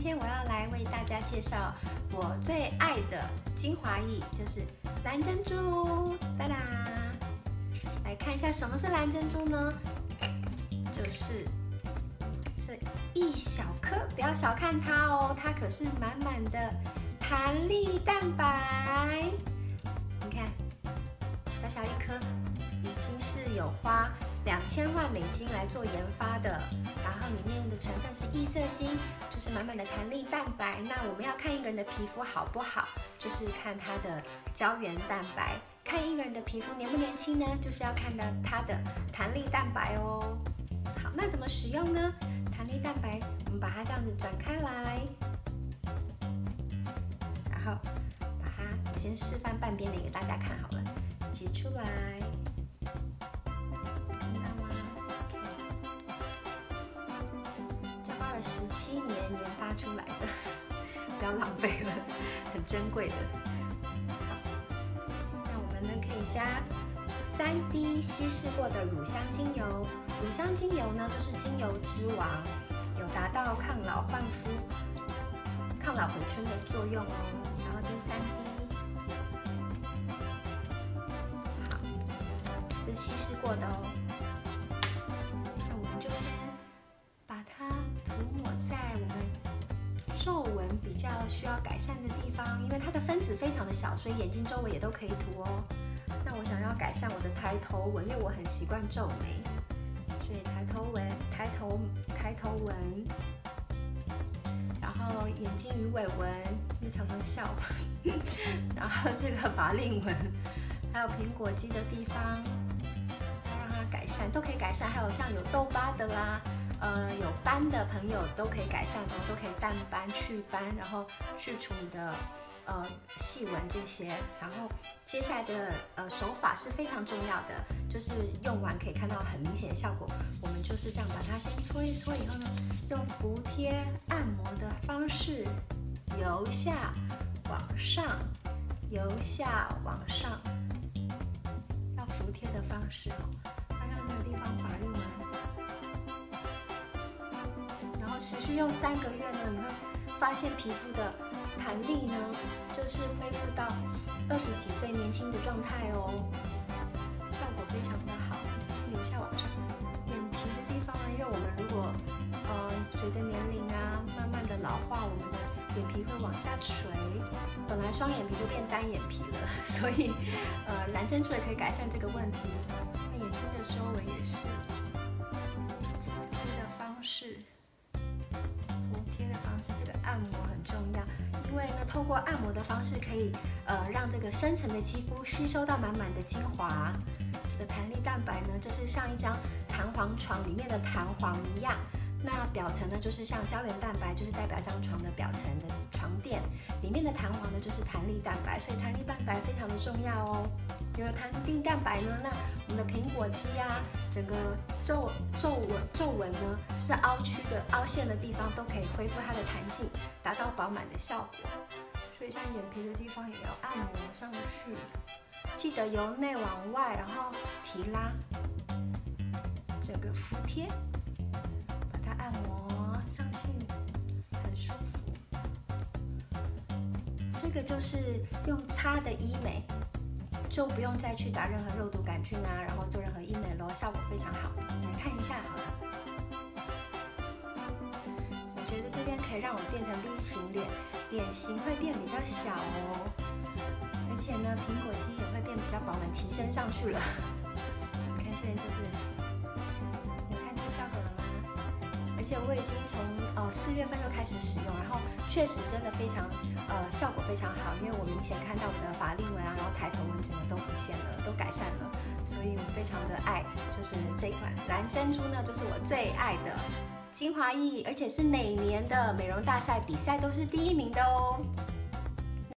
天我要来为大家介绍我最爱的精华液，就是蓝珍珠。哒啦，来看一下什么是蓝珍珠呢？就是这一小颗，不要小看它哦，它可是满满的弹力蛋白。你看，小小一颗，已经是有花2000万美金来做研发的，然后里面的成分是异色锌，就是满满的弹力蛋白。那我们要看一个人的皮肤好不好，就是看它的胶原蛋白；看一个人的皮肤年不年轻呢，就是要看到它的弹力蛋白哦。好，那怎么使用呢？弹力蛋白，我们把它这样子转开来，然后把它，我先示范半边脸给大家看好了，挤出来。17年研发出来的，不要浪费了，很珍贵的。好，那我们呢可以加3滴稀释过的乳香精油。乳香精油呢就是精油之王，有达到抗老焕肤、抗老回春的作用哦。然后滴3滴，好，这是稀释过的哦。那我们就先把它涂抹在我们皱纹比较需要改善的地方，因为它的分子非常的小，所以眼睛周围也都可以涂哦。那我想要改善我的抬头纹，因为我很习惯皱眉，所以抬头纹，然后眼睛鱼尾纹，因为常常笑，然后这个法令纹，还有苹果肌的地方，要让它改善，都可以改善。还有像有痘疤的啦。有斑的朋友都可以改善哦，都可以淡斑、祛斑，然后去除你的细纹这些。然后接下来的手法是非常重要的，就是用完可以看到很明显的效果。我们就是这样把它先搓一搓以后呢，用服帖按摩的方式，由下往上，由下往上，要服帖的方式哦，要让那个地方法令纹。持续用3个月呢，你会发现皮肤的弹力呢，就是恢复到20几岁年轻的状态哦，效果非常的好。由下往上，眼皮的地方呢，因为我们如果随着年龄啊，慢慢的老化，我们的眼皮会往下垂，本来双眼皮就变单眼皮了，所以蓝珍珠也可以改善这个问题。那眼睛的周围也是服帖的方式。这个按摩很重要，因为呢，透过按摩的方式可以让这个深层的肌肤吸收到满满的精华。这个弹力蛋白呢，就是像一张弹簧床里面的弹簧一样。那表层呢，就是像胶原蛋白，就是代表这张床的表层的床垫。里面的弹簧呢，就是弹力蛋白，所以弹力蛋白非常的重要哦。有了弹力蛋白呢，那我们的苹果肌啊，整个皱纹呢，就是凹曲的凹陷的地方都可以恢复它的弹性，达到饱满的效果。所以像眼皮的地方也要按摩上去，记得由内往外，然后提拉，整个服帖，把它按摩上去，很舒服。这个就是用擦的医美。就不用再去打任何肉毒杆菌啊，然后做任何医美咯，效果非常好。来看一下好了，我觉得这边可以让我变成 V 型脸，脸型会变比较小哦，而且呢，苹果肌也会变比较饱满，提升上去了。你看这边就是，有看出效果了吗？而且我已经从4月份就开始使用，然后确实真的非常效果非常好，因为我明显看到我的法令纹啊，然后抬头纹整个都不见了，都改善了，所以我非常的爱，就是这一款蓝珍珠呢，就是我最爱的精华液，而且是每年的美容大赛比赛都是第1名的哦。